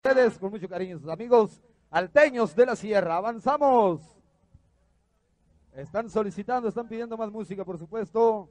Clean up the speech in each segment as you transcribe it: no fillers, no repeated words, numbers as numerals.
Ustedes con mucho cariño, sus amigos alteños de la sierra. Avanzamos. Están solicitando, están pidiendo más música, por supuesto.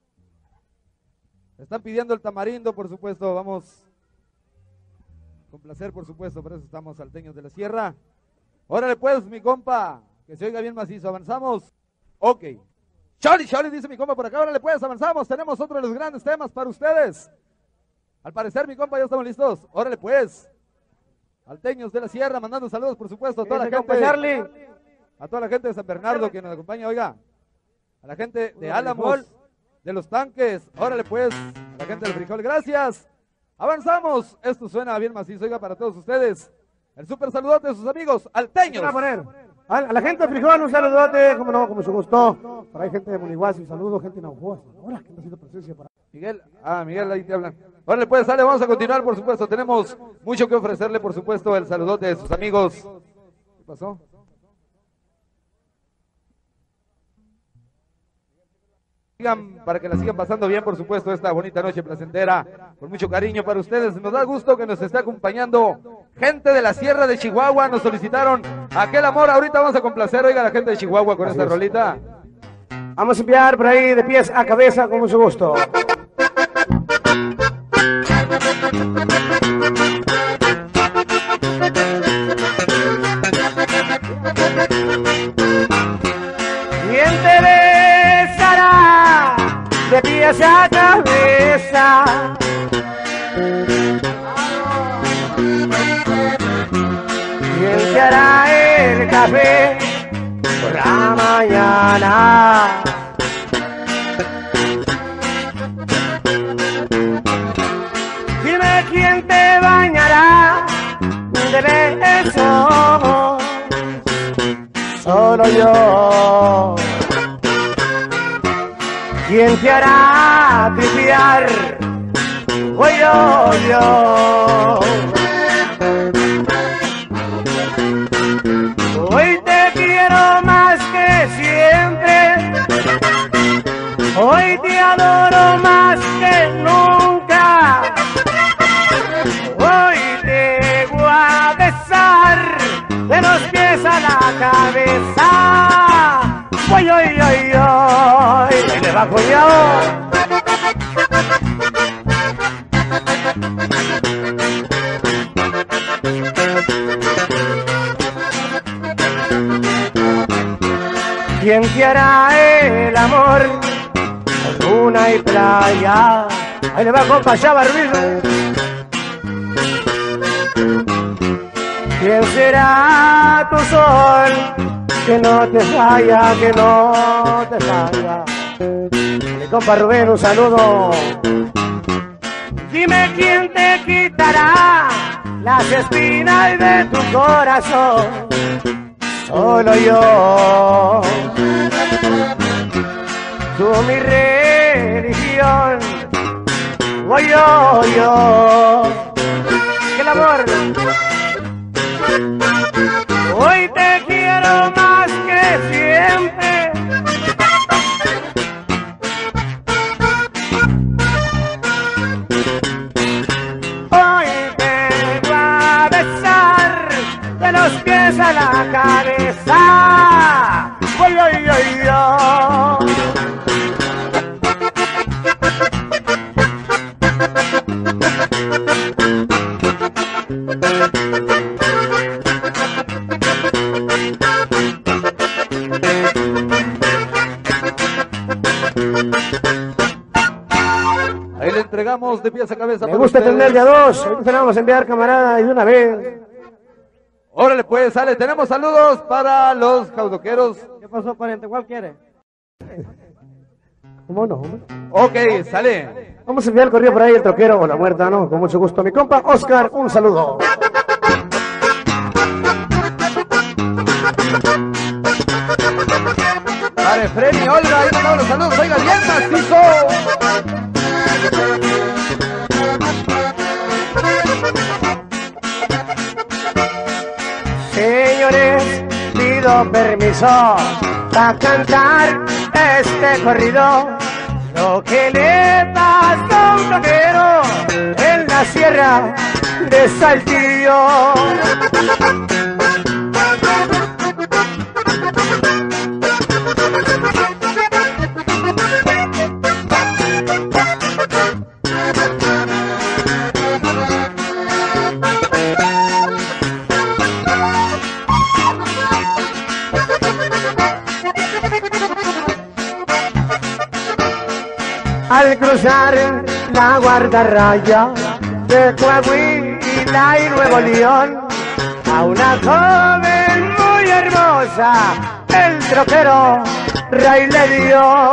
Están pidiendo el tamarindo, por supuesto. Vamos con placer, por supuesto. Por eso estamos alteños de la sierra. Órale pues, mi compa, que se oiga bien macizo. Avanzamos. Ok. Choli, dice mi compa por acá. Órale pues, avanzamos. Tenemos otro de los grandes temas para ustedes. Al parecer, mi compa, ya estamos listos. Órale pues. Alteños de la sierra, mandando saludos, por supuesto, a toda la gente. Charlie. A toda la gente de San Bernardo que nos acompaña, oiga. A la gente de Álamos, de los tanques. Órale pues, a la gente del frijol. Gracias. Avanzamos. Esto suena bien macizo, oiga, para todos ustedes. El súper saludote de sus amigos alteños. A poner. A la gente de frijol, un saludote, como no, como se gustó. Por ahí gente de Munihuasi, un saludo, gente de Naujoa. Ahora, que está haciendo presencia para... Miguel, Miguel, ahí te hablan. Órale pues, sale, vamos a continuar, por supuesto. Tenemos mucho que ofrecerle, por supuesto, el saludote de sus amigos. ¿Qué pasó? Para que la sigan pasando bien, por supuesto, esta bonita noche placentera, con mucho cariño para ustedes. Nos da gusto que nos esté acompañando gente de la sierra de Chihuahua. Nos solicitaron aquel amor. Ahorita vamos a complacer, oiga, a la gente de Chihuahua con esta rolita. Vamos a enviar por ahí de pies a cabeza con mucho gusto. ¿Quién te besará de pies a cabeza? ¿Quién te hará el café por la mañana? Dime quién te bañará de besos. Solo yo. ¿Quién te hará tripear? Voy yo. Hoy te quiero más que siempre. Hoy te adoro más que nunca. Hoy te voy a besar de los pies a la cabeza. Voy, y le bajo yo. ¿Quién te hará el amor con luna y playa? Ahí le va compa Chava Ruiz. ¿Quién será tu sol? Que no te falla, que no te falla. Mi compa Rubén, un saludo. Dime quién te quitará las espinas de tu corazón. Solo yo. Tú mi religión. Voy yo. Que el amor. Hoy te quiero más que siempre. Hoy te voy a besar de los pies a la cabeza. Voy yo. Ahí le entregamos de pies a cabeza. Me gusta tener de a dos. Ahorita le vamos a enviar, camarada, y de una vez. Órale pues, sale. Tenemos saludos para los caudoqueros. ¿Qué pasó, pariente? ¿Cuál quiere? ¿Cómo no? Ok, sale. Vamos a enviar el correo por ahí, el troquero o la muerta, ¿no? Con mucho gusto. Mi compa Oscar, un saludo. Vale, Freddy, Olga, ahí mandamos los saludos. Oiga, bien macizo. Señores, pido permiso para cantar este corrido. Lo que le pasó a un troquero en la sierra de Saltillo. Al cruzar la guardarraya de Coahuila y Nuevo León, a una joven muy hermosa el troquero Ray le dio.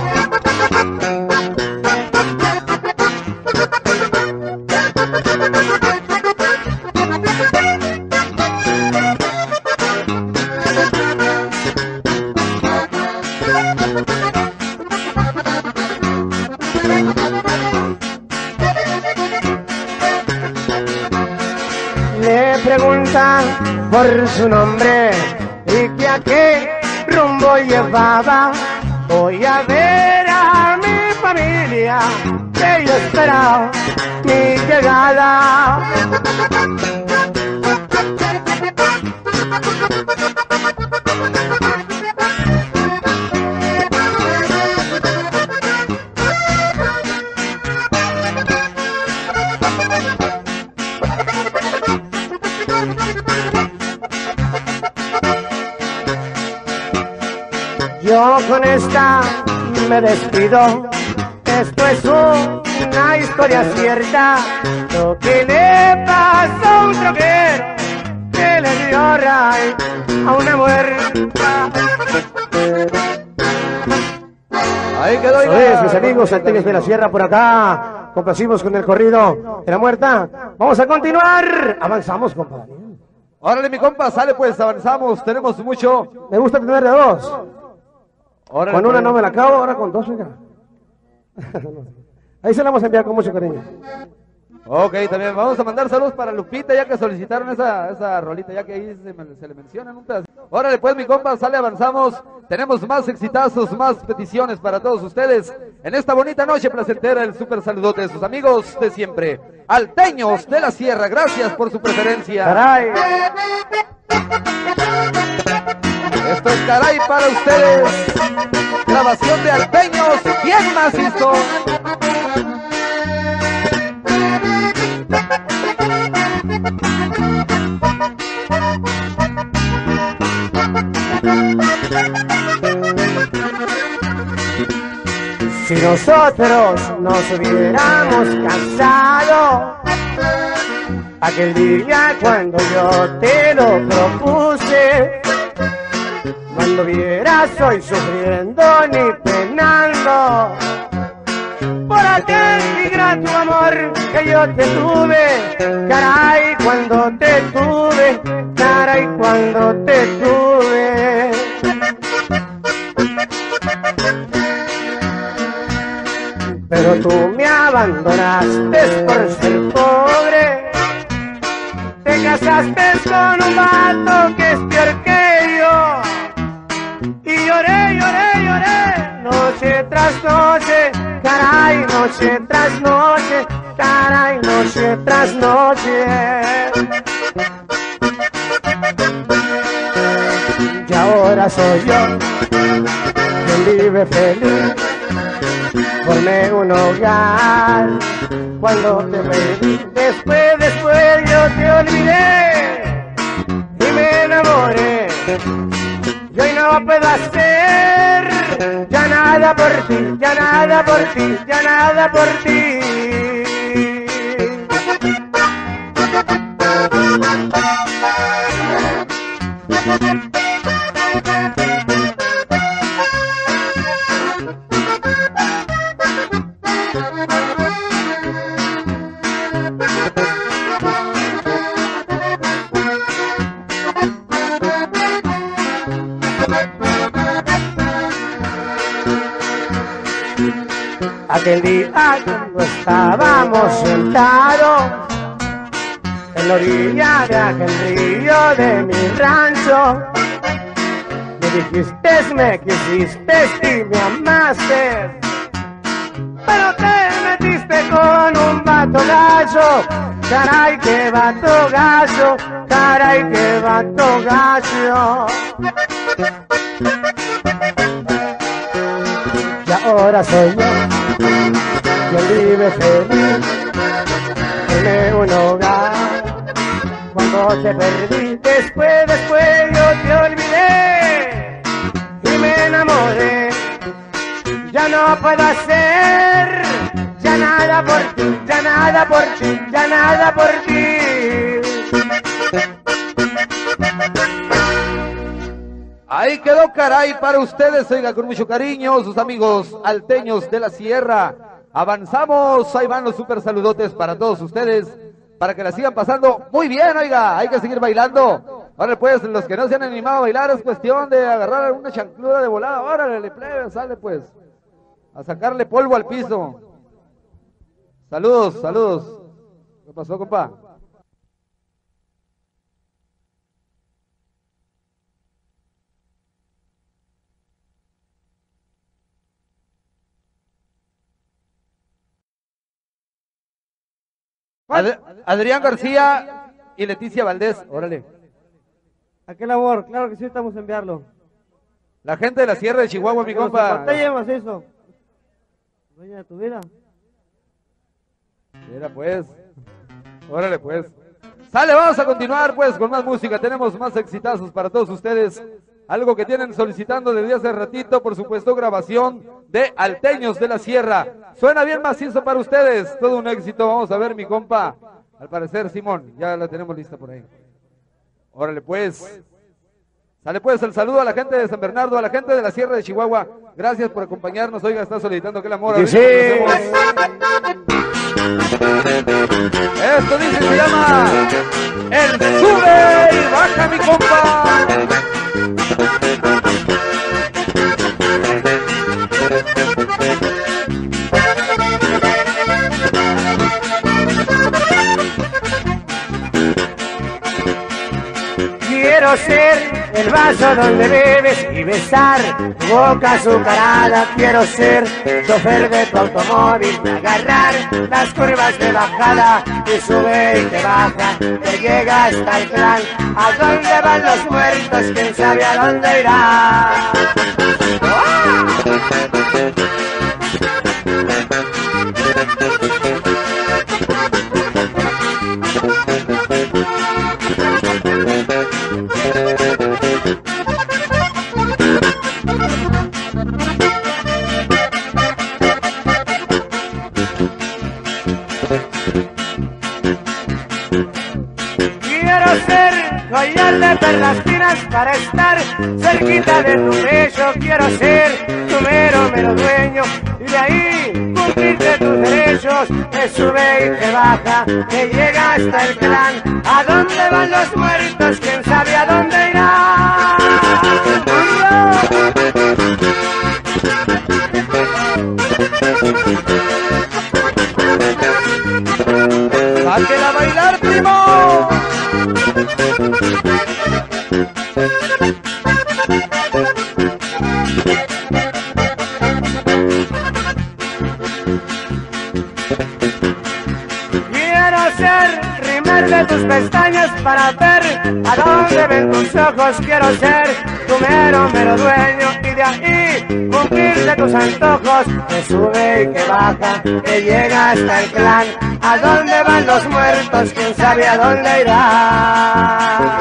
Le preguntan por su nombre y que a qué rumbo llevaba. Voy a ver a mi familia, que yo espera mi llegada. Yo con esta me despido, esto es una historia cierta, lo que le pasó a un troquero que le dio ray a una muerta. Ahí quedó. Oye, mis amigos salteños de la sierra por acá, complacimos con el corrido de la muerta. Vamos a continuar, avanzamos, compadre. Órale, mi compa, sale pues, avanzamos, tenemos mucho. Me gusta tener de dos. Órale, Con una pues. no me la acabo, ahora con dos, oiga. Ahí se la vamos a enviar con mucho cariño. Ok, también vamos a mandar saludos para Lupita, ya que solicitaron esa rolita, ya que ahí se le mencionan un pedacito. Órale pues, mi compa, sale, avanzamos. Tenemos más exitazos, más peticiones para todos ustedes en esta bonita noche placentera. El súper saludote de sus amigos de siempre, Alteños de la Sierra. Gracias por su preferencia. Caray. Esto es Caray para ustedes. Grabación de Alteños, bien macizo. Si nosotros nos hubiéramos casado aquel día cuando yo te lo propuse, no anduvieras hoy sufriendo ni penando por aquel ingrato amor que yo te tuve. Caray, cuando te tuve, caray, cuando te tuve. Pero tú me abandonaste por ser pobre, te casaste con un vato que es peor que yo, y lloré, lloré, lloré, noche tras noche, caray, noche tras noche, caray, noche tras noche. Y ahora soy yo quien vive feliz, formé un hogar cuando te perdí. Después yo te olvidé y me enamoré. Y hoy no puedo hacer ya nada por ti, ya nada por ti, ya nada por ti. Aquel día cuando estábamos sentados en la orilla de aquel río de mi rancho, me dijiste, me quisiste y me amaste, pero te metiste con un vato gallo. caray que vato gacho, caray que vato gacho. Y ahora soy yo, quien vive feliz, tiene un hogar. Cuando te perdí, después yo te olvidé y me enamoré. Ya no puedo hacer ya nada por ti, ya nada por ti, ya nada por ti. Ahí quedó caray para ustedes, oiga, con mucho cariño, sus amigos alteños de la sierra. Avanzamos, ahí van los super saludotes para todos ustedes, para que la sigan pasando muy bien, oiga, hay que seguir bailando. Ahora pues, los que no se han animado a bailar es cuestión de agarrar alguna chancluda de volada. Órale, le plebe, sale pues, a sacarle polvo al piso. Saludos, saludos. ¿Qué pasó, compa? Adrián García y Leticia Valdés, órale. ¿A qué labor? Claro que sí, estamos a enviarlo. La gente de la sierra de Chihuahua, mi compa. ¿Qué llevas eso? Dueña de tu vida. Mira pues, órale pues. Sale, vamos a continuar pues con más música, tenemos más exitazos para todos ustedes. Algo que tienen solicitando desde hace ratito, por supuesto, grabación de Alteños de la Sierra. Suena bien macizo para ustedes, todo un éxito. Vamos a ver, mi compa. Al parecer, Simón, ya la tenemos lista por ahí. Órale pues. Sale pues el saludo a la gente de San Bernardo, a la gente de la Sierra de Chihuahua. Gracias por acompañarnos. Oiga, está solicitando que el amor. Sí. Esto dice, se llama El Sube y Baja, mi compa. Quiero ser el vaso donde bebes y besar tu boca azucarada. Quiero ser chofer de tu automóvil, agarrar las curvas de bajada y sube y te baja, te llega hasta el clan. ¿A dónde van los muertos? ¿Quién sabe a dónde irá? Quiero ser collar de perlas finas para estar cerquita de tu pecho. Quiero ser tu mero dueño y de ahí cumplirte tus derechos. Te sube y te baja, te llega hasta el clan. ¿A dónde van los muertos? ¿Quién sabe a dónde irá? ¡Sáquela a bailar, primo! Quiero ser rimar de tus pestañas para ver a dónde ven tus ojos. Quiero ser tu mero dueño y de ahí cumplirte tus antojos. Que sube y que baja, que llega hasta el clan. ¿A dónde van los muertos? ¿Quién sabe a dónde irá?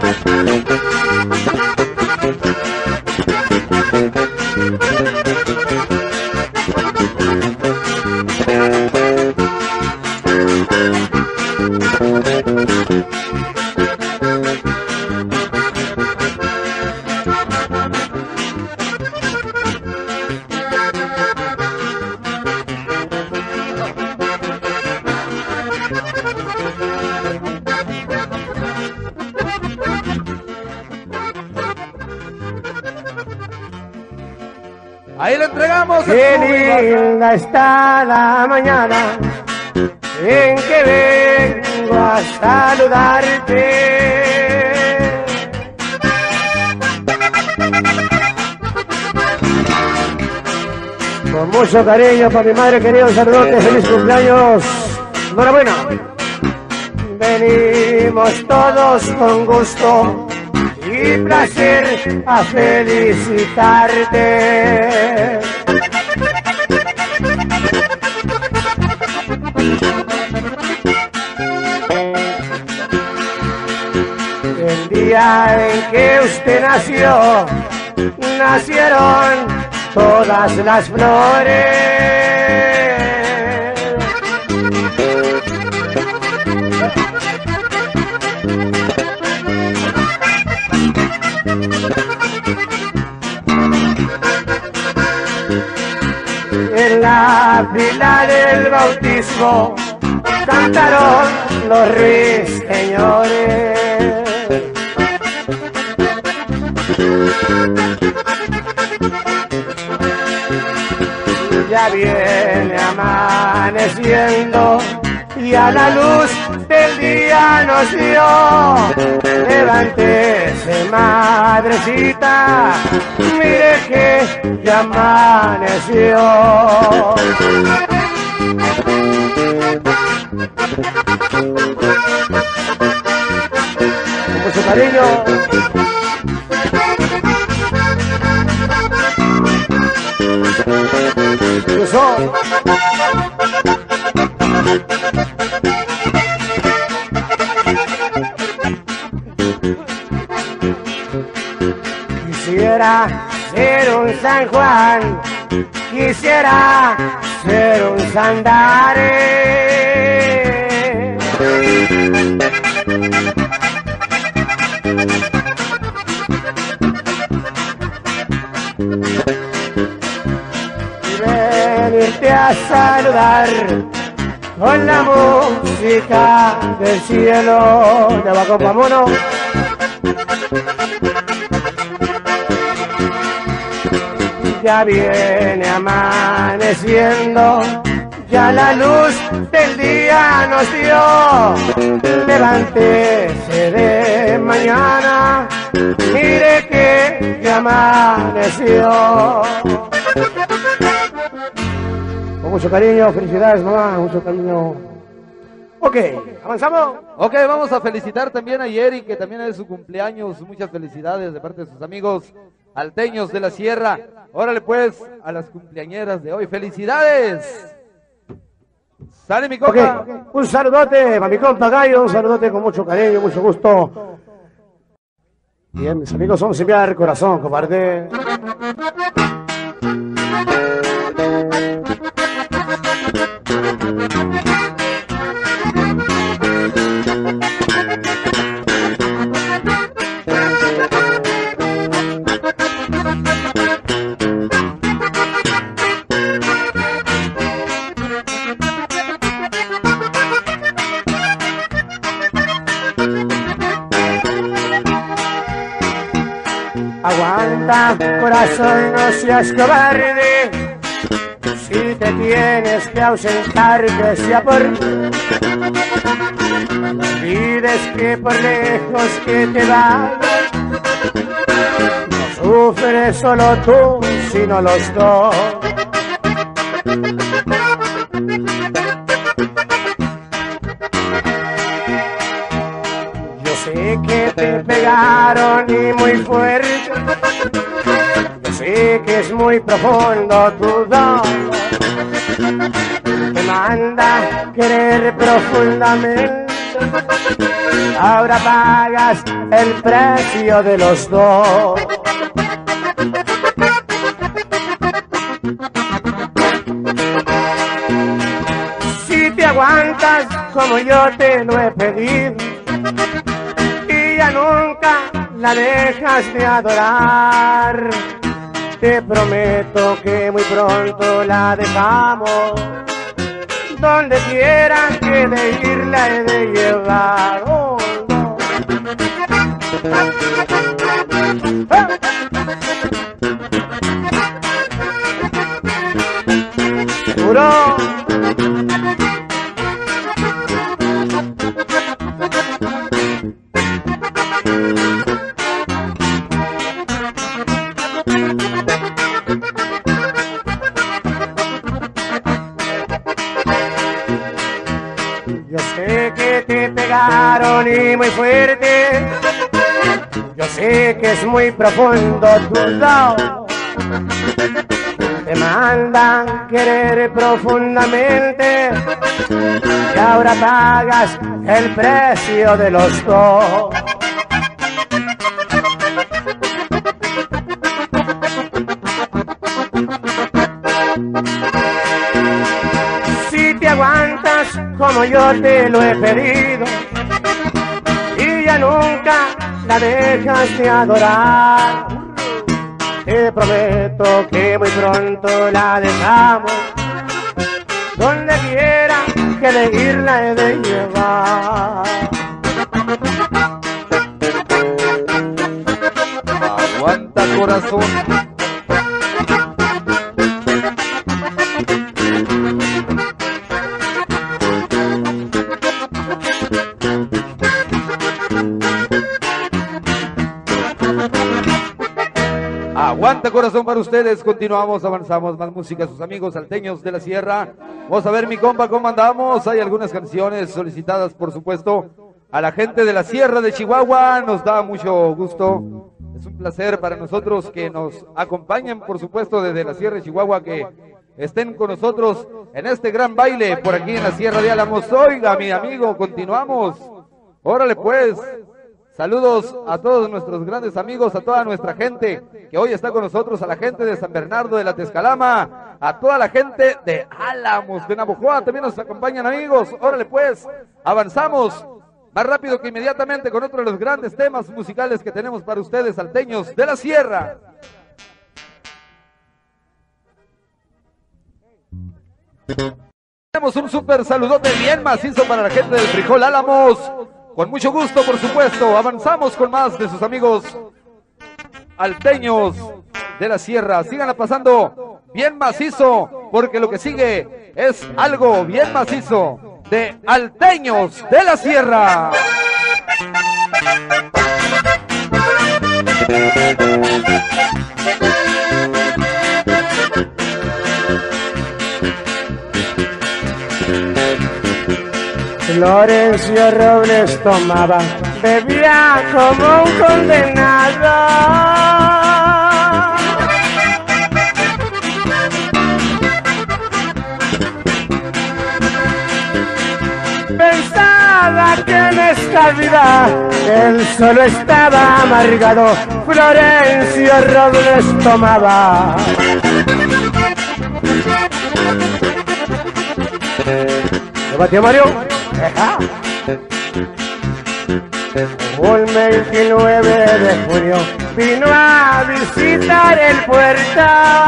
Ahí lo entregamos. Qué linda está la mañana en que vengo a saludarte. Con mucho cariño para mi madre, querido, saludote, feliz cumpleaños. Enhorabuena. venimos todos con gusto y placer a felicitarte. El día en que usted nació, nacieron todas las flores. En la fila del bautismo cantaron los ruiseñores. Ya viene amaneciendo y a la luz del día nos dio. Levántese, madrecita, mire que ya amaneció. Con mucho cariño. Eso. Quisiera ser un San Juan, quisiera ser un Sandare. Venirte a saludar con la música del cielo. Ya va, compa mono. Ya viene amaneciendo, ya la luz del día nos dio. Levántese de mañana, mire que ya amaneció. Con mucho cariño, felicidades mamá, mucho cariño. Ok, ¿avanzamos? Ok, vamos a felicitar también a Yeri, que también es su cumpleaños. Muchas felicidades de parte de sus amigos alteños de la sierra. Órale pues, a las cumpleañeras de hoy. ¡Felicidades! ¡Sale mi compa! Okay. Un saludote para mi compa Gallo, un saludote con mucho cariño, mucho gusto. Bien, mis amigos, vamos a enviar corazón, compadre. Aguanta, corazón, no seas cobarde. Si te tienes que ausentar, que sea por... No olvides que por lejos que te vayas, no sufres solo tú, sino los dos. Yo sé que te pegaron y muy fuerte. Yo sé que es muy profundo tu dolor. Te manda a querer profundamente. Ahora pagas el precio de los dos. Si te aguantas como yo te lo he pedido y ya nunca la dejas de adorar, te prometo que muy pronto la dejamos. Donde quiera que de ir la he de llevar. Oh, no. Seguro. y muy fuerte. Yo sé que es muy profundo tu dolor. Te mandan querer profundamente y ahora pagas el precio de los dos. Si te aguantas como yo te lo he pedido y ya nunca la dejas de adorar, te prometo que muy pronto la dejamos. Donde quiera que de ir la he de llevar. Aguanta, corazón. Aguanta, corazón, para ustedes. Continuamos, avanzamos, más música, sus amigos salteños de la sierra. Vamos a ver, mi compa, cómo andamos. Hay algunas canciones solicitadas, por supuesto, a la gente de la sierra de Chihuahua. Nos da mucho gusto, es un placer para nosotros que nos acompañen, por supuesto, desde la sierra de Chihuahua, que estén con nosotros en este gran baile por aquí en la sierra de Álamos. Oiga, mi amigo, continuamos. Órale, pues. Saludos a todos nuestros grandes amigos, a toda nuestra gente que hoy está con nosotros, a la gente de San Bernardo de la Tezcalama, a toda la gente de Álamos, de Navojoa, también nos acompañan, amigos. Órale, pues, avanzamos más rápido que inmediatamente con otro de los grandes temas musicales que tenemos para ustedes, salteños de la sierra. Tenemos un súper saludote bien macizo para la gente del Frijol Álamos. Con mucho gusto, por supuesto, avanzamos con más de sus amigos alteños de la sierra. Síganla pasando bien macizo, porque lo que sigue es algo bien macizo de alteños de la sierra. Florencio Robles tomaba, bebía como un condenado. Pensaba que en esta vida él solo estaba amargado. Florencio Robles tomaba. ¿Lo batió Mario? Un 29 de junio vino a visitar el puerto.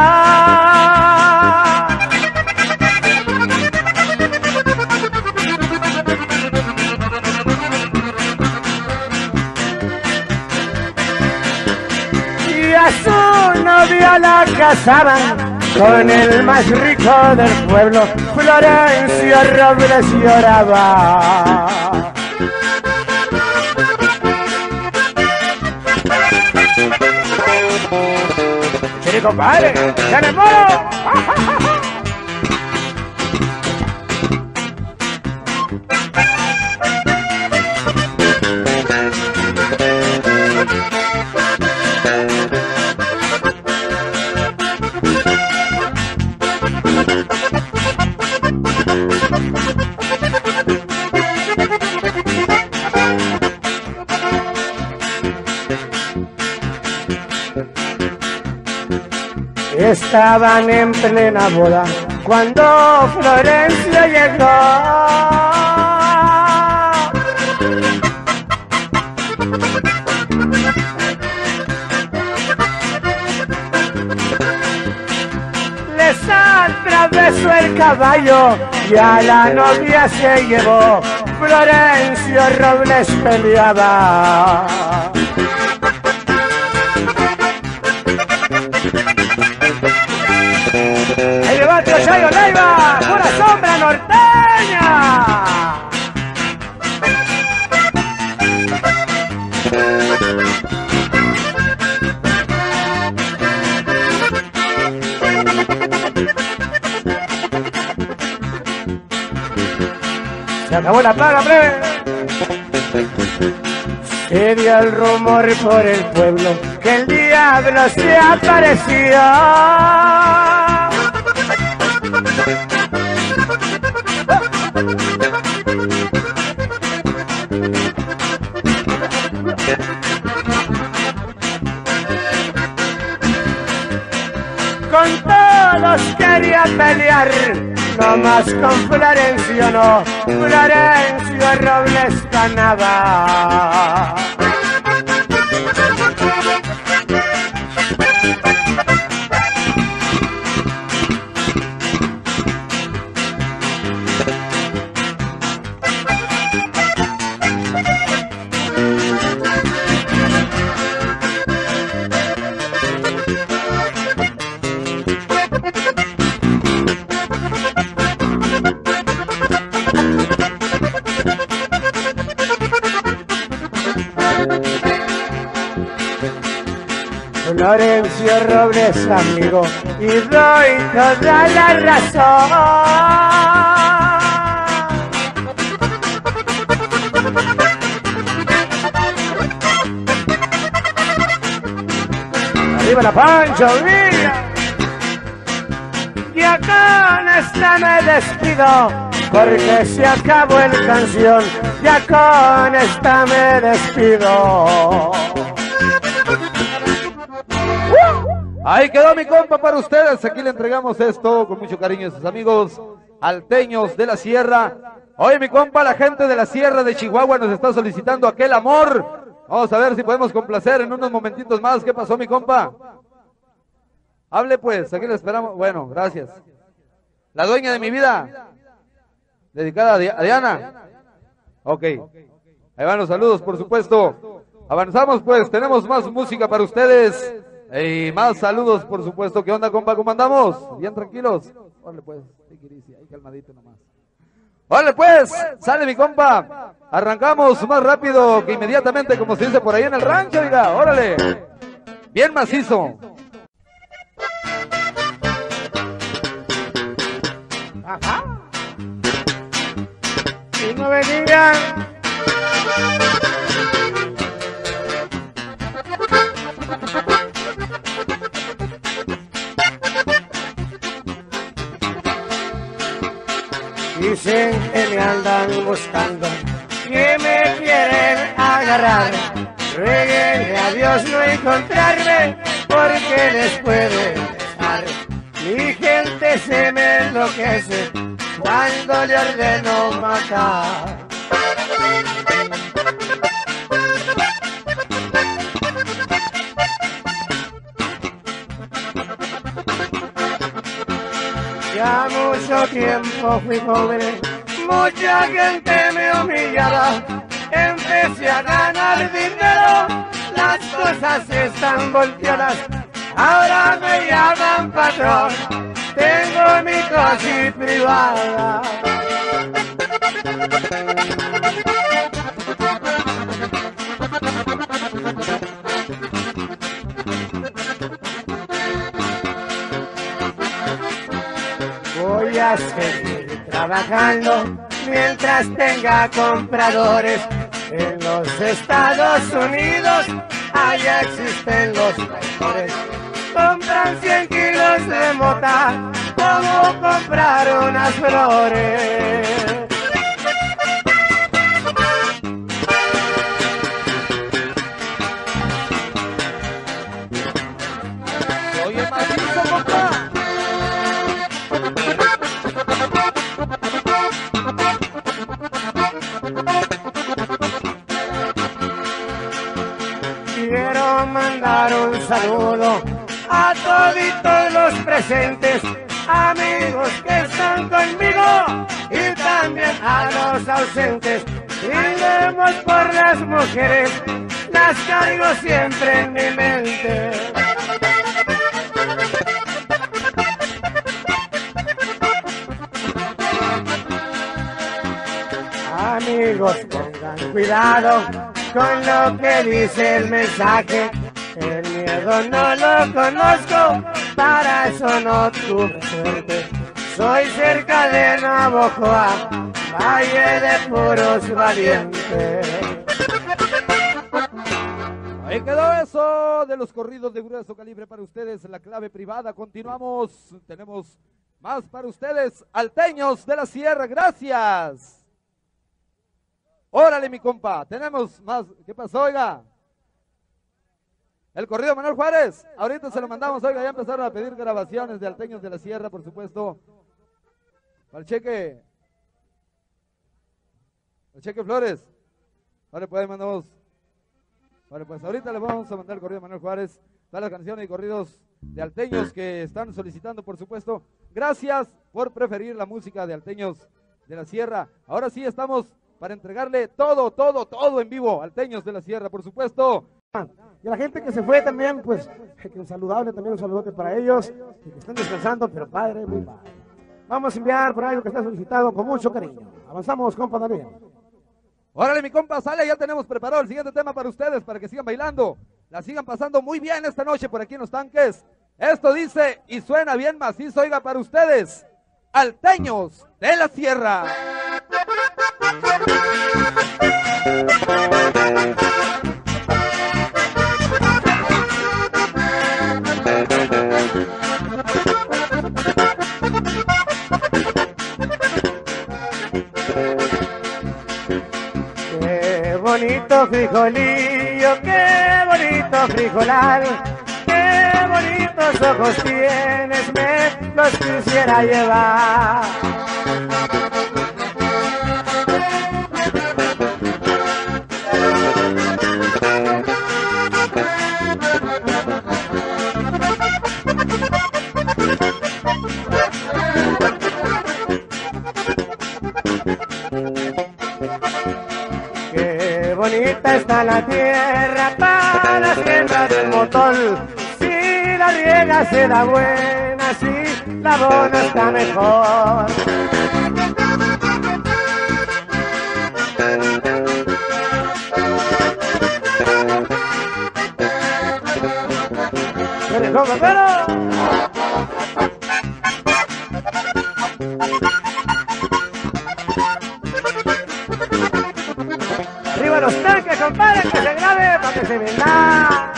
Y a su novia la casaban con el más rico del pueblo. Florencio Robles lloraba. Sí, compadre, ¡ya me muero! Estaban en plena boda cuando Florencio llegó. Les atravesó el caballo y a la novia se llevó. Florencio Robles peleaba. ¡El debate Osayo Leiva! ¡Pura sombra norteña! Se acabó la plaga, breve. y dio el rumor por el pueblo que el diablo se aparecía. Con todos quería pelear, no más con Florencio no, Florencio Robles ganaba. Florencio Robles, amigo, y doy toda la razón. ¡Arriba la Pancho Villa! Y acá en esta me despido, porque se acabó el canción. Y acá en esta me despido. Ahí quedó mi compa para ustedes. Aquí le entregamos esto con mucho cariño a sus amigos alteños de la sierra. Oye, mi compa, la gente de la sierra de Chihuahua nos está solicitando aquel amor. Vamos a ver si podemos complacer en unos momentitos más. ¿Qué pasó, mi compa? Hable pues, aquí le esperamos. Bueno, gracias. La dueña de mi vida, dedicada a Diana. Ok, ahí van los saludos, por supuesto. Avanzamos pues, tenemos más música para ustedes. Y más saludos, por supuesto. ¿Qué onda, compa? ¿Cómo andamos? ¿Bien tranquilos? Órale, pues, ahí calmadito nomás. Órale, pues, sale mi compa. Arrancamos más rápido que inmediatamente, como se dice por ahí en el rancho, diga. Órale. Bien macizo. Ajá. Y no venían. Dicen que me andan buscando, que me quieren agarrar. Rueguenle a Dios no encontrarme, porque les puede besar. Mi gente se me enloquece cuando le ordeno matar. Ya mucho tiempo fui pobre, mucha gente me humillaba. Empecé a ganar dinero, las cosas están volteadas. Ahora me llaman patrón, tengo mi coche privada. Voy a seguir trabajando mientras tenga compradores. En los Estados Unidos, allá existen los mejores. Compran 100 kilos de mota, como comprar unas flores. Oye, macizo, compa. Quiero mandar un saludo a toditos los presentes, amigos que están conmigo y también a los ausentes. Brindemos por las mujeres, las cargo siempre en mi mente. Amigos, pongan cuidado con lo que dice el mensaje. El miedo no lo conozco, para eso no tuve suerte. Soy cerca de Navojoa, valle de puros valientes. Ahí quedó eso de los corridos de grueso calibre para ustedes, la clave privada. Continuamos, tenemos más para ustedes, Alteños de la Sierra, gracias. Órale, mi compa, tenemos más. ¿Qué pasó, oiga? El corrido Manuel Juárez, ahorita se lo mandamos, oiga, ya empezaron a pedir grabaciones de Alteños de la Sierra, por supuesto. Para el Cheque Flores. Vale, pues ahí mandamos. Vale, pues ahorita le vamos a mandar el corrido de Manuel Juárez, todas las canciones y corridos de Alteños que están solicitando, por supuesto. Gracias por preferir la música de Alteños de la Sierra. Ahora sí estamos para entregarle todo en vivo, Alteños de la Sierra, por supuesto. Y a la gente que se fue también, pues, que un saludable, también un saludote para ellos, que están descansando, pero padre, muy padre. Vamos a enviar por algo que está solicitado con mucho cariño. Avanzamos, compa Daniel. Órale, mi compa, sale, ya tenemos preparado el siguiente tema para ustedes, para que sigan bailando, la sigan pasando muy bien esta noche por aquí en Los Tanques. Esto dice y suena bien macizo, oiga, para ustedes, Alteños de la Sierra. Qué bonito frijolillo, qué bonito frijolal, qué bonitos ojos tienes, me los quisiera llevar. Qué bonita está la tierra para la siembra del motol. Si la riega se da buena, si la bona está mejor. Arriba los tanques, compadre, que se grabe para que se venda.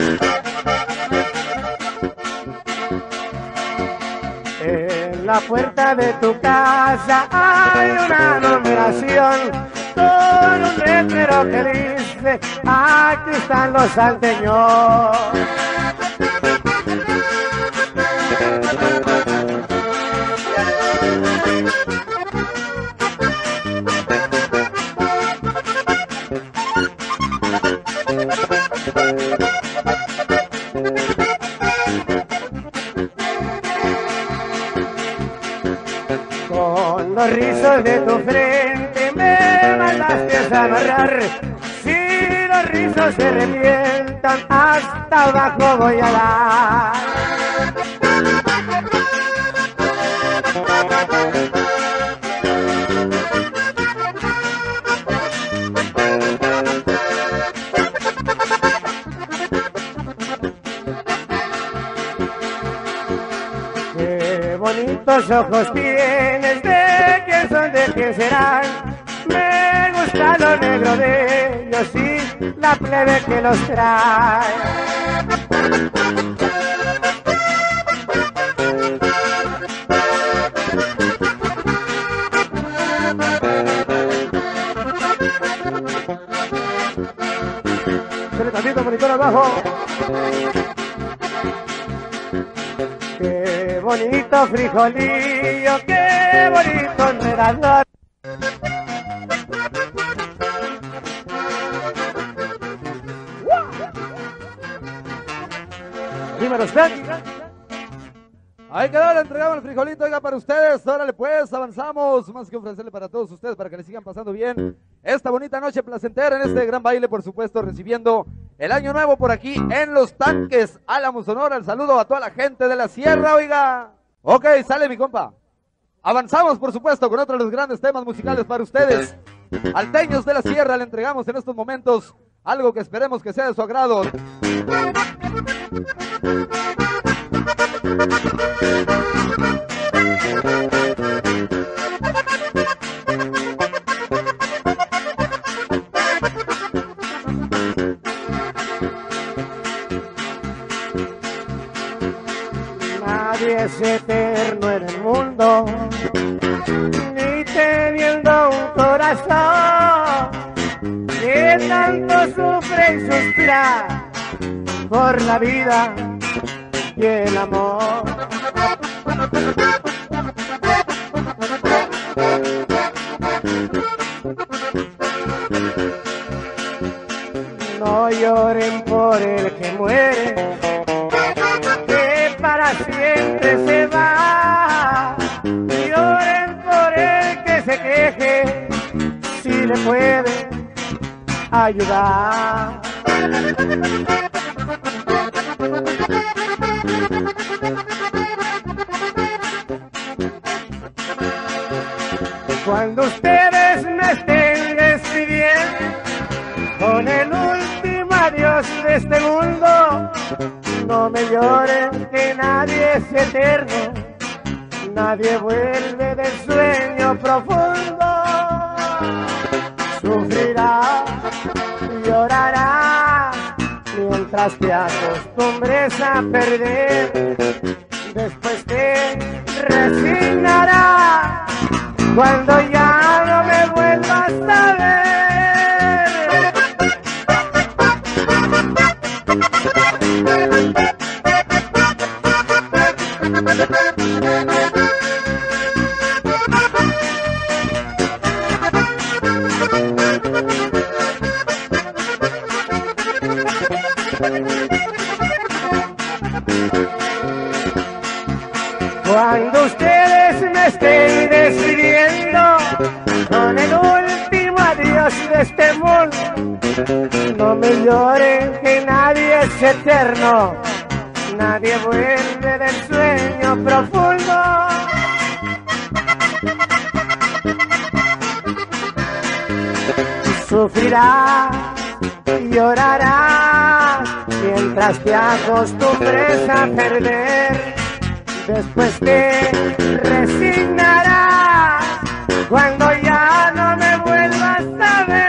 En la puerta de tu casa hay una numeración con un letrero que dice: aquí están los salteños. Con los rizos de tu frente me mandaste a amarrar. Si los rizos se revientan, hasta abajo voy a dar. Qué bonitos ojos tienes, de quién son, de quién serán. Me gusta lo negro de ellos y la plebe que los trae. Tantito monitor abajo. Qué bonito frijolillo, qué bonito enredador. Dímelo, Ahí quedó, le entregamos el frijolito, oiga, para ustedes. Órale pues, avanzamos, más que ofrecerle para todos ustedes, para que le sigan pasando bien esta bonita noche placentera en este gran baile, por supuesto, recibiendo el año nuevo por aquí en Los Tanques, Álamo, Sonora. El saludo a toda la gente de la Sierra, oiga. Ok, sale mi compa. Avanzamos, por supuesto, con otro de los grandes temas musicales para ustedes. Alteños de la Sierra, le entregamos en estos momentos algo que esperemos que sea de su agrado. es eterno en el mundo, ni teniendo un corazón que tanto sufre y suspira por la vida y el amor. No lloren por el que muere, que para siempre se va. Lloren por el que se queje, si le puede ayudar. Cuando ustedes me estén despidiendo con el último adiós de este mundo, no me lloren, que nadie es eterno, nadie vuelve del sueño profundo. Sufrirás, llorarás, mientras te acostumbres a perder. Después te resignarás, cuando ya no me vuelvas a ver. Cuando ustedes me estén despidiendo con el último adiós de este mundo, no me lloren, que nadie es eterno, nadie vuelve del sueño profundo. Sufrirás, llorarás, mientras te acostumbres a perder. Después te resignarás, cuando ya no me vuelvas a ver.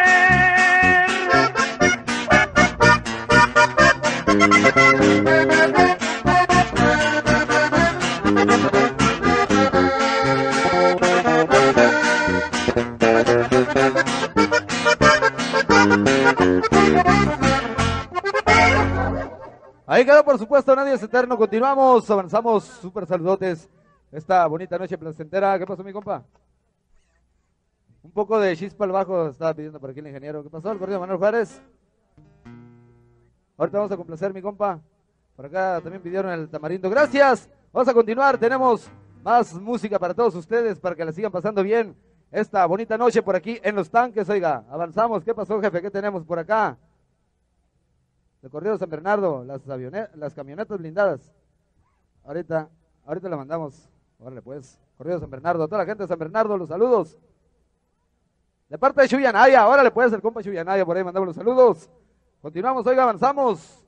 Ahí quedó, por supuesto, nadie es eterno. Continuamos, avanzamos, súper saludotes esta bonita noche placentera. ¿Qué pasó, mi compa? Un poco de chispa al bajo estaba pidiendo por aquí el ingeniero. ¿Qué pasó? El corrido Manuel Juárez. Ahorita vamos a complacer, mi compa. Por acá también pidieron el tamarindo. Gracias. Vamos a continuar. Tenemos más música para todos ustedes, para que la sigan pasando bien esta bonita noche por aquí en Los Tanques. Oiga, avanzamos. ¿Qué pasó, jefe? ¿Qué tenemos por acá? De Corrido San Bernardo, las camionetas blindadas. Ahorita la mandamos. Órale pues, Corrido San Bernardo, a toda la gente de San Bernardo, los saludos. De parte de Chuyanaya, órale pues, el compa Chuyanaya, por ahí mandamos los saludos. Continuamos, oiga, avanzamos.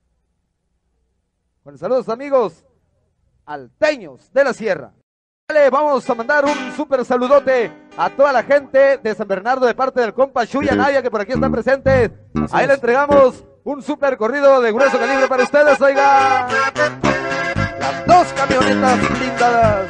Con saludos, amigos alteños de la sierra. Vale, vamos a mandar un súper saludote a toda la gente de San Bernardo de parte del compa Chuyanaya, que por aquí está presente. Ahí le entregamos un super corrido de grueso calibre para ustedes, oiga. Las dos camionetas blindadas.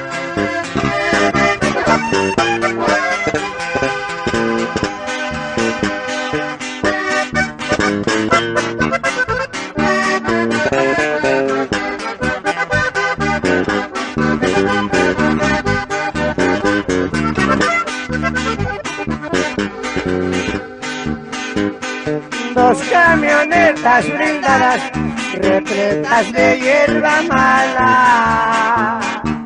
Dos camionetas blindadas, repletas de hierba mala.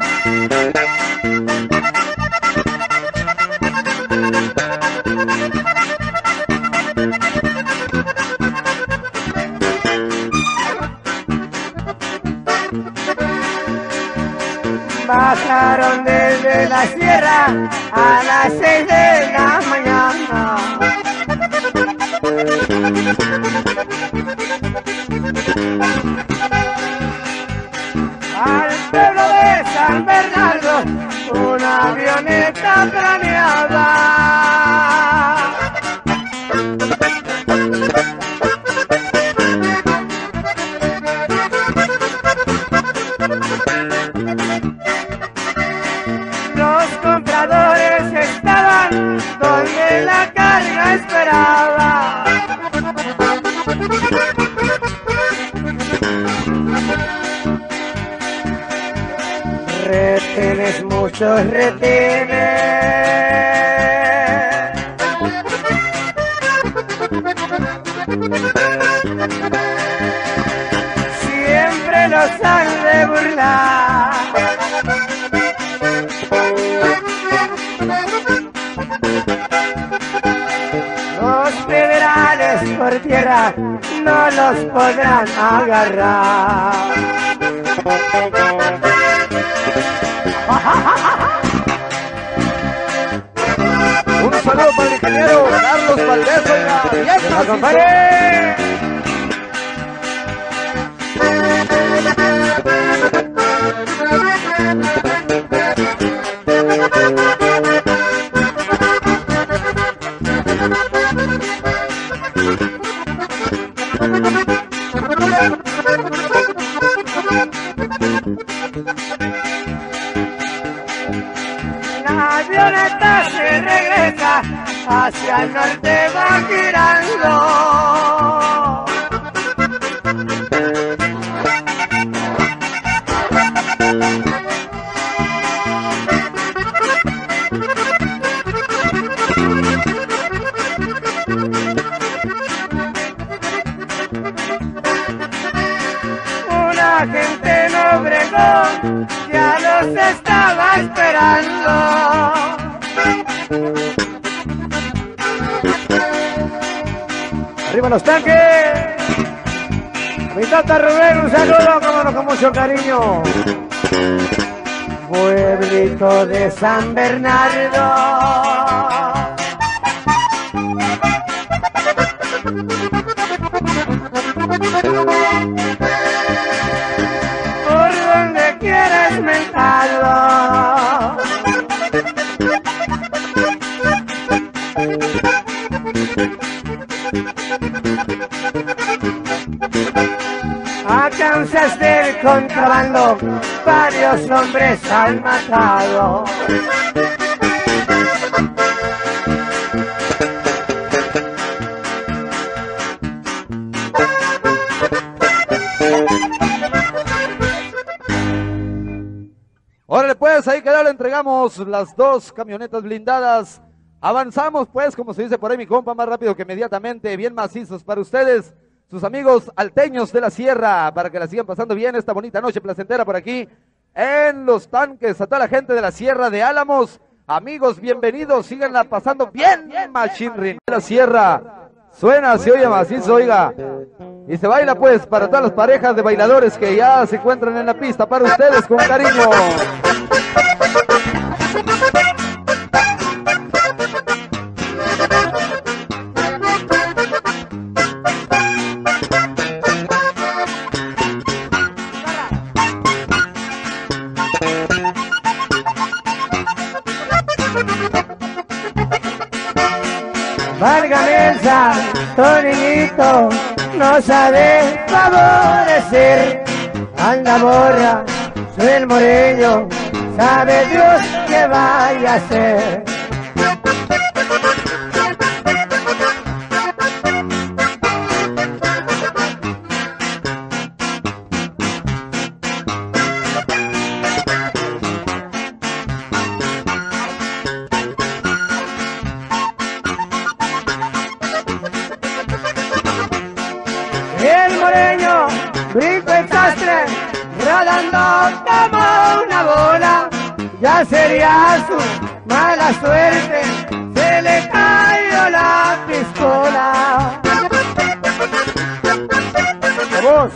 Bajaron desde la sierra a las 6 de la mañana. Al pueblo de San Bernardo, una avioneta planeada. muchos retines. Siempre los han de burlar. Los federales por tierra no los podrán agarrar. Un saludo para el ingeniero Carlos Valdés, oiga, bien macizo. La avioneta se regresa, hacia el norte va girando. Una gente en Obregón ya los estaba esperando. ¡Arriba los tanques! Mi tata Rubén, un saludo, como no, con mucho cariño. Pueblito de San Bernardo. Por donde quieras mentarlo. A causas del contrabando, varios hombres han matado. Órale pues, ahí quedó, le entregamos las dos camionetas blindadas. Avanzamos pues, como se dice por ahí mi compa, más rápido que inmediatamente, bien macizos para ustedes, sus amigos alteños de la sierra, para que la sigan pasando bien esta bonita noche placentera por aquí en Los Tanques. A toda la gente de la Sierra de Álamos, amigos, bienvenidos, síganla pasando bien, machinrin. La sierra suena, se oye macizo, oiga, y se baila pues para todas las parejas de bailadores que ya se encuentran en la pista, para ustedes con cariño. Válgame el santo niñito, no sabe favorecer. Anda borra, soy el moreño, sabe Dios qué vaya a hacer. El moreño, brinco el sastre, rodando como una bola. Ya sería su mala suerte, se le cayó la pistola. ¡Vamos!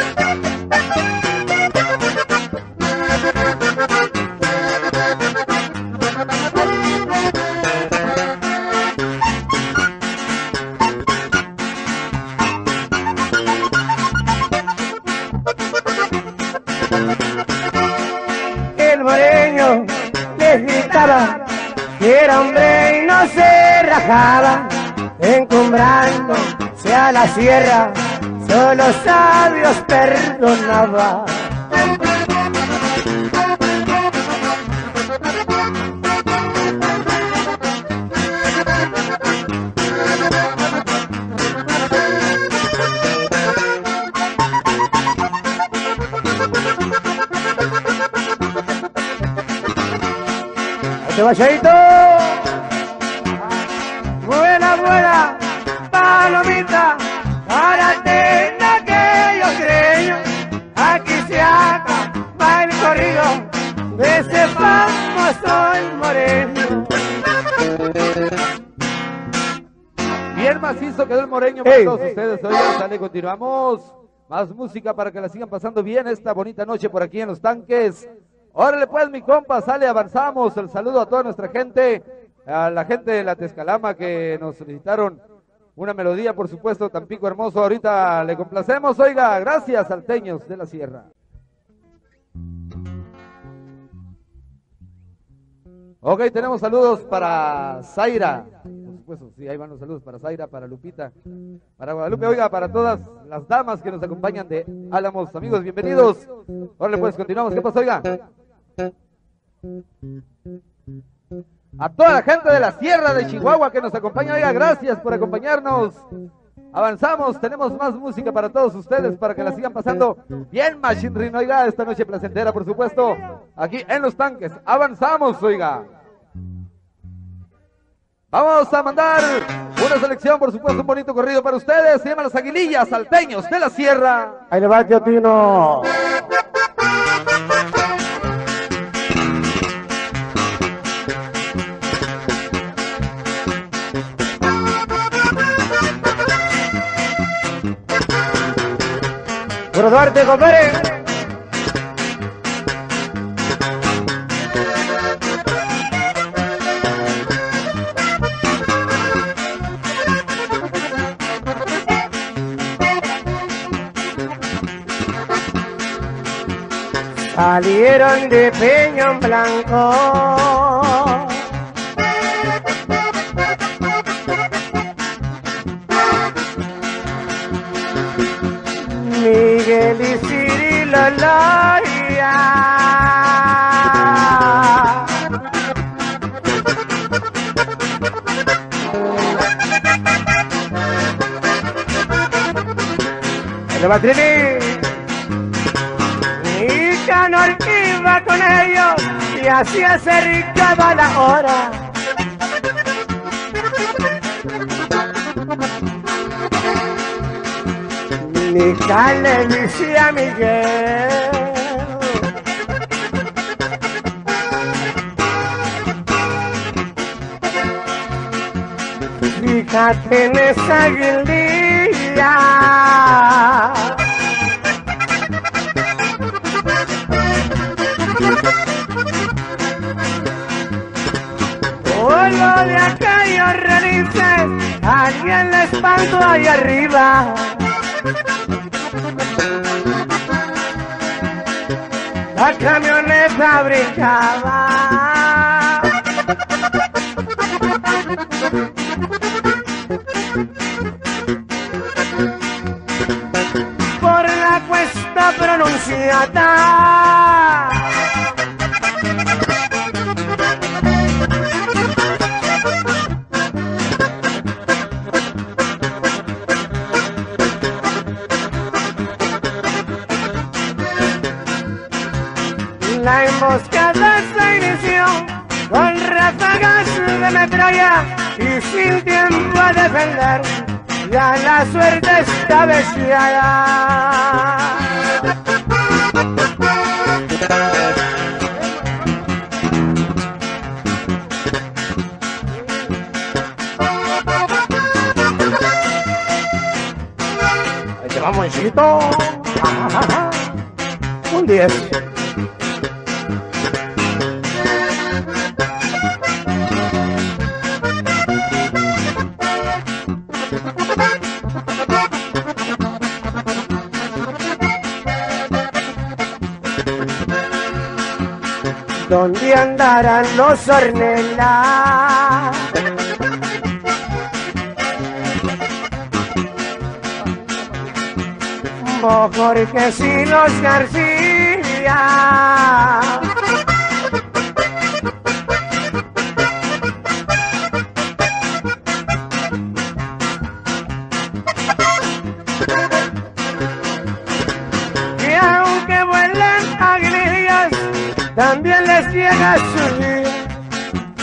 El moreño les gritaba que era hombre y no se rajaba, encumbrándose a la sierra, solo sabios perdonaba. Sebastianito. Buena, buena, palomita, para tener aquellos creños. Aquí se acaba el corrido de ese famoso el Moreno. Bien macizo quedó el Moreño para todos ustedes. Hoy sale, continuamos. Más música para que la sigan pasando bien esta bonita noche por aquí en Los Tanques. Órale pues mi compa, sale, avanzamos. El saludo a toda nuestra gente, a la gente de la Tezcalama que nos solicitaron una melodía, por supuesto, Tampico hermoso. Ahorita le complacemos, oiga, gracias salteños de la Sierra. Ok, tenemos saludos para Zaira. Por supuesto, sí, ahí van los saludos para Zaira, para Lupita, para Guadalupe, oiga, para todas las damas que nos acompañan de Álamos. Amigos, bienvenidos. Órale pues, continuamos. ¿Qué pasa, oiga? A toda la gente de la Sierra de Chihuahua que nos acompaña, oiga, gracias por acompañarnos. Avanzamos, tenemos más música para todos ustedes para que la sigan pasando bien, Machine Rin, oiga, esta noche placentera, por supuesto, aquí en Los Tanques. Avanzamos, oiga. Vamos a mandar una selección, por supuesto, un bonito corrido para ustedes. Se llama Las Aguilillas Salteños de la Sierra. Ahí le va, tío Tino. Puro Duarte, compadre. Salieron de Peñón Blanco. Miguel y Cirilo Loria. El Batrini. Y Canor iba con ellos y así se acercaba la hora. Mica le decía a Miguel: fíjate en esa aguililla. Lo de aquellos relices, alguien le espantó ahí arriba. La camioneta brincaba. Por la cuesta pronunciada. La emboscada se inició con ráfagas de metralla y sin tiempo a defender, ya la suerte está deseada. Ahí te vamos, hijito. Un 10. ¿Dónde andarán los Ornelas? Mejor que si los García. Y aunque vuelen aguilillas, también les llega su día.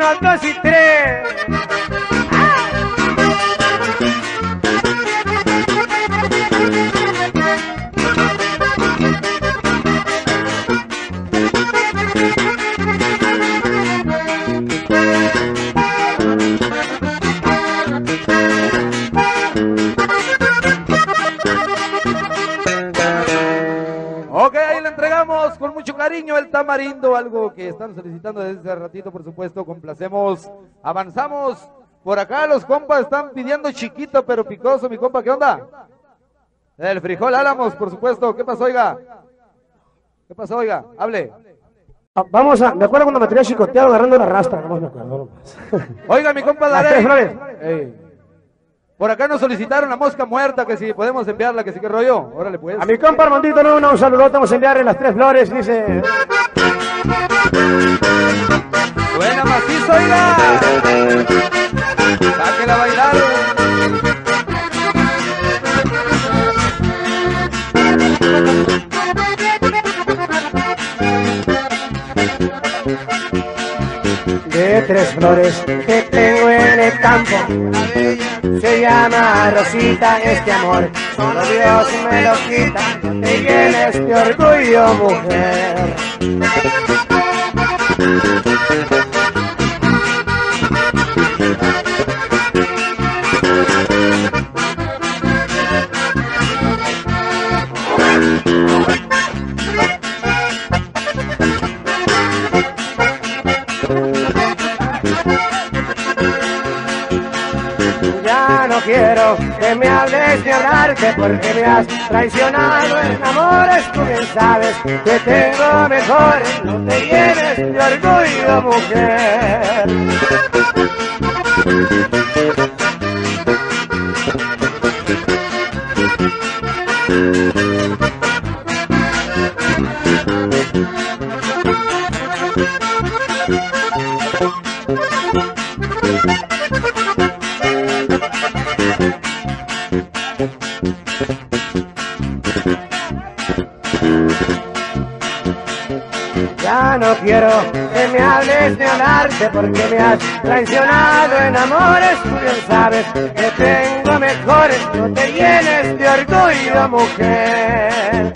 1, 2 y 3. Ok, ahí le entregamos con mucho cariño el tamarindo, algo que están solicitando desde hace ratito, por supuesto, complacemos, avanzamos. Por acá los compas están pidiendo chiquito pero picoso, mi compa, ¿qué onda? El frijol Álamos, por supuesto, ¿qué pasó, oiga? ¿Qué pasó, oiga? Hable. Vamos a, me acuerdo cuando me tenía chicoteado agarrando la rastra, no me acuerdo nomás. Oiga, mi compa Las tres Darey. flores. Por acá nos solicitaron la mosca muerta, que si podemos enviarla, que sí, que rollo. Órale, pues. A mi compa Armandito Luna, un saludote, vamos a enviarle las 3 flores, dice. Buena macizo, oiga. Sáquela a bailar. De 3 flores que tengo en el campo, se llama Rosita, este amor, solo Dios me lo quita, te llenes de orgullo, mujer. Ya no quiero que me hables ni hablarte porque me has traicionado en amores, tú bien sabes que tengo mejores, no te llenes de orgullo, mujer. Ya no quiero que me hables ni hablarte porque me has traicionado en amores, tú bien sabes que tengo mejores, no te llenes de orgullo, mujer.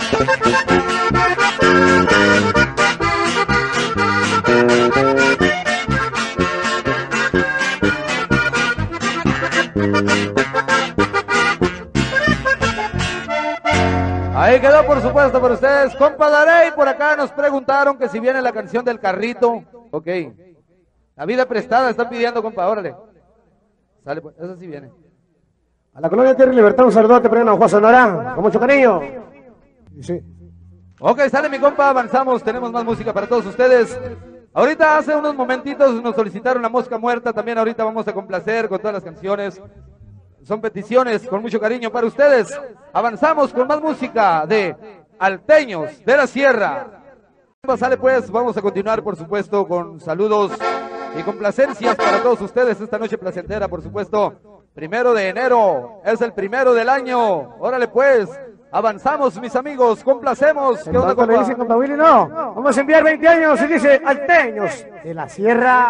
Ahí quedó, por supuesto, por ustedes. Compa Darey, por acá nos preguntaron que si viene la canción del carrito. Ok. La vida prestada están pidiendo, compa, órale. Sale, pues, eso sí viene. A la Colonia Tierra y Libertad un saludote, pero Juan Sonora, con mucho cariño. Sí. Ok, sale mi compa, avanzamos, tenemos más música para todos ustedes. Ahorita hace unos momentitos nos solicitaron la mosca muerta, también ahorita vamos a complacer con todas las canciones. Son peticiones con mucho cariño para ustedes. Avanzamos con más música de Alteños de la Sierra. Sale pues, vamos a continuar por supuesto con saludos y complacencias para todos ustedes esta noche placentera, por supuesto. 1 de enero, es el 1 del año. Órale pues, avanzamos mis amigos, complacemos. ¿Qué onda, compa? Le dice compa Willy, no, vamos a enviar 20 años y dice Alteños de la Sierra.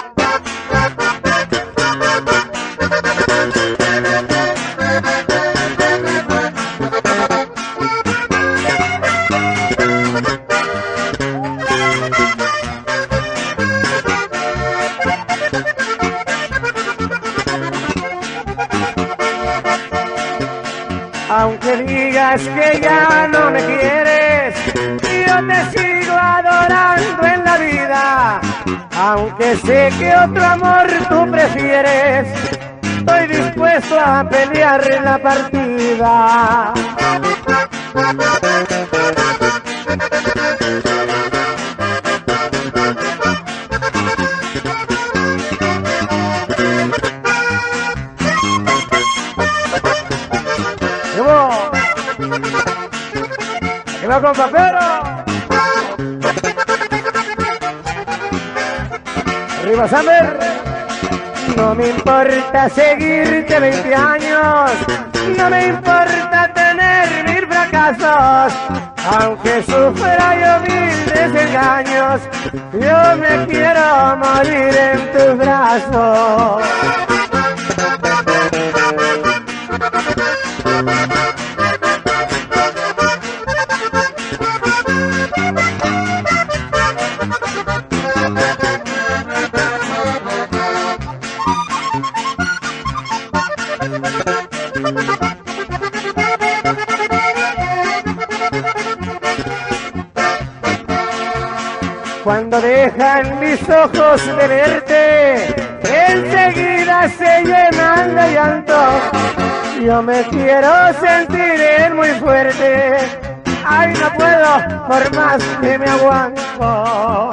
Aunque digas que ya no me quieres, yo te sigo adorando en la vida. Aunque sé que otro amor tú prefieres, estoy dispuesto a pelear la partida. ¡Que va con papero! ¡Arriba, Samer! No me importa seguirte 20 años, no me importa tener 1000 fracasos. Aunque sufra yo mil desengaños, yo me quiero morir en tus brazos. Cuando dejan mis ojos de verte, enseguida se llenan de llanto. Yo me quiero sentir muy fuerte, ay, no puedo por más que me aguanto.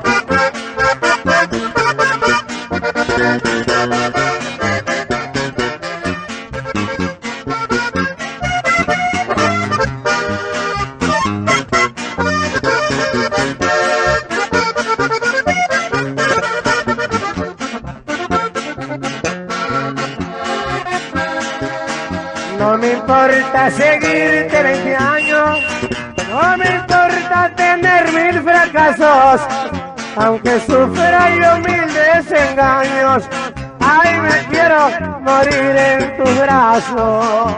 No me importa seguirte 20 años, no me importa tener mil fracasos, aunque sufra yo mil desengaños, ay, me quiero morir en tus brazos.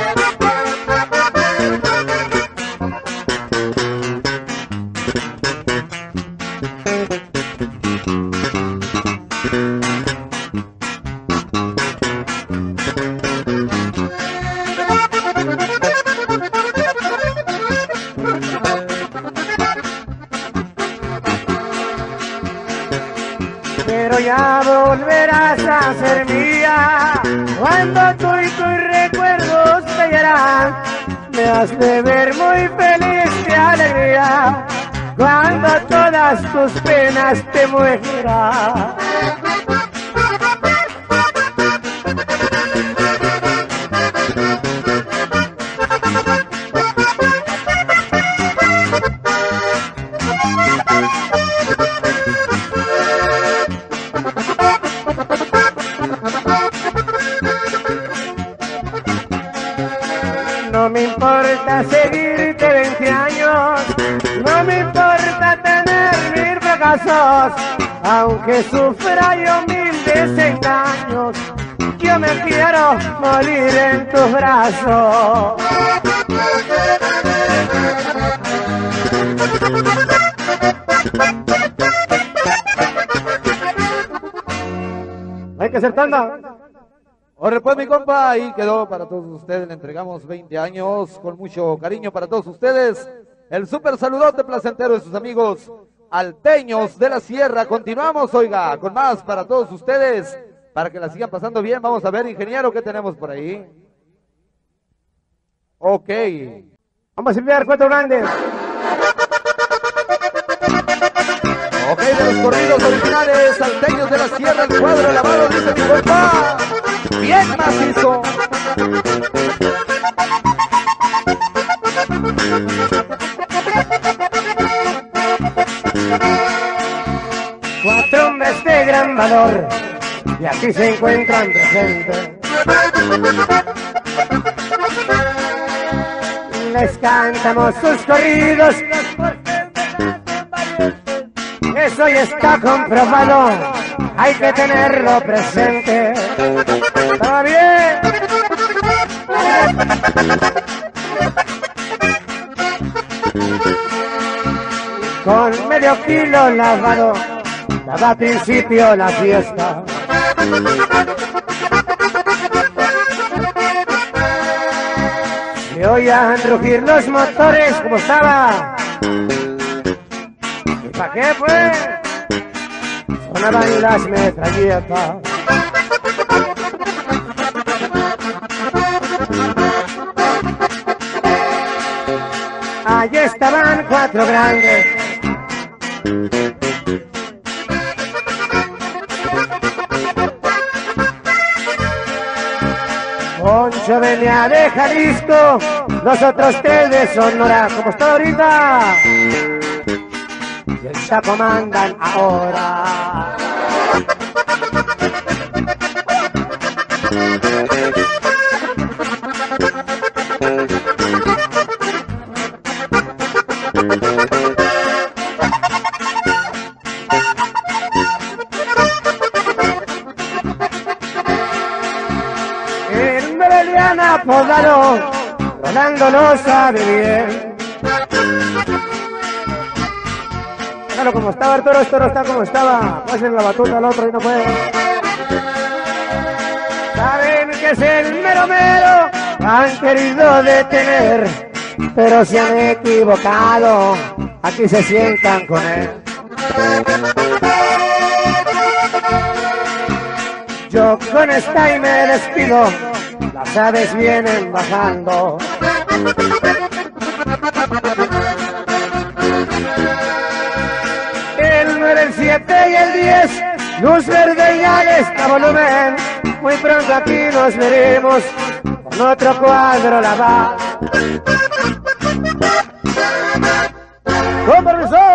Pero ya volverás a ser mía, cuando tú y tus recuerdos te llenan. Me has de ver muy feliz de alegría, cuando todas tus penas te mueran. No me importa seguirte 20 años, no me importa tener mil fracasos, aunque sufra yo mil desengaños, yo me quiero morir en tus brazos. Hay que hacer tanda. Ahora pues mi compa, ahí quedó para todos ustedes, le entregamos 20 años con mucho cariño para todos ustedes. El súper saludote placentero de sus amigos alteños de la sierra. Continuamos, oiga, con más para todos ustedes, para que la sigan pasando bien. Vamos a ver, ingeniero, ¿qué tenemos por ahí? Ok. Vamos a enviar 4 grandes. Ok, de los corridos originales, alteños de la sierra, el cuadro lavado, dice mi compa. Bien macizo. Cuatro hombres de gran valor, y aquí se encuentran presentes. Les cantamos sus corridos, eso ya está comprobado, hay que tenerlo presente. ¿Está bien? Con medio kilo lavado, daba principio la fiesta. Se oían rugir los motores como estaba. ¿Y para qué pues? Sonaban las metralletas. Allí estaban 4 grandes. Poncho venía de Jalisco, los otros 3 de Sonora, como está ahorita. Y el Chapo mandan ahora. El Beliana Podaro, Rolando lo sabe bien. Déjalo como estaba Arturo, esto no está como estaba. Pasen la batuta al otro y no puede. Saben que es el mero mero, han querido detener, pero se han equivocado, aquí se sientan con él. Yo con esta y me despido, las aves vienen bajando. El 9, el 7 y el 10, luz verde y al esta volumen. Muy pronto aquí nos veremos con otro cuadro la va. ¡Con permiso!